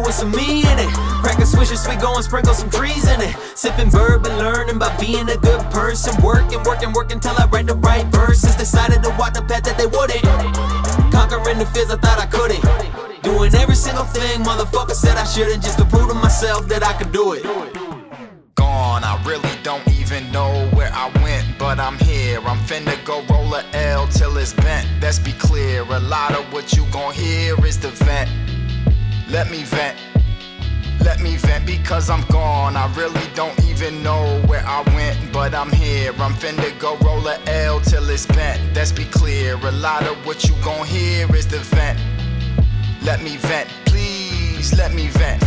with some meat in it. Crack a swisher, sweet, go and sprinkle some trees in it. Sipping bourbon, learning by being a good person. Working till I write the right verses. Decided to walk the path that they wouldn't. Conquering the fears I thought I couldn't. Doing every single thing motherfucker said I shouldn't, just to prove to myself that I could do it. Gone, I really don't even know where I went, but I'm here. I'm finna go roll a L till it's bent. Let's be clear, a lot of what you gon' hear is the vent. Let me vent because I'm gone. I really don't even know where I went, but I'm here. I'm finna go roll a L till it's bent. Let's be clear, a lot of what you gon' hear is the vent. Let me vent, please let me vent.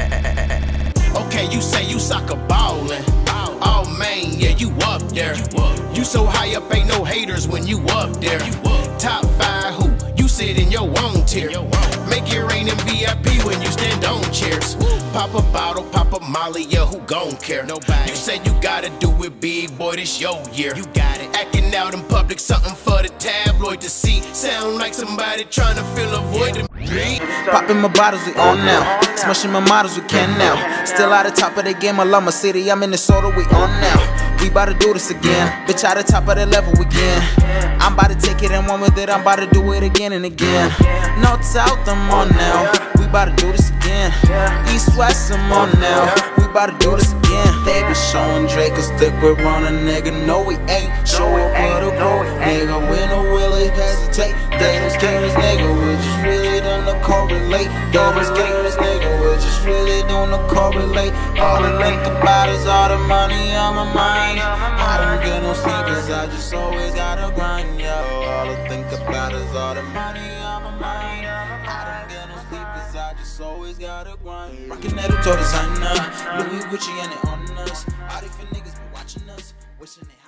Okay, you say you soccer ballin'. Oh man, yeah, you up there. You so high up, ain't no haters when you up there. Top 5 who? You sit in your own tier. Make it rain in VIP when you stand on chairs. Pop a bottle, pop a molly, yeah, who gon' care? Nobody. You said you gotta do it big, boy, this your year. You got it. Acting out in public, something for the tabloid to see. Sound like somebody trying to fill a void. Popping my bottles, we on now. Smushing my models, we can now. Still at the top of the game, I love my city, I'm in Minnesota, we on now. We bout to do this again, bitch, at the top of the level again. I'm about to take it and run with it, I'm about to do it again and again. North, south, I'm on now. We bout to do this again. East, west, I'm on now. We bout to do this again. They be showing Drake a stick with Ron, a nigga, no we ain't. Show up with a grow, nigga, we no really hesitate. They was careless, nigga, we just really don't correlate. They was careless, nigga, we just really don't correlate. All I think about is all the money on my mind. I don't get no sleep cause I just always gotta grind, yo. All I think about is all the money on my mind. I don't get no sleep cause I just always gotta grind. Rockin' that auto designer, Louis Gucci and it on us. All these niggas be watching us, wishing they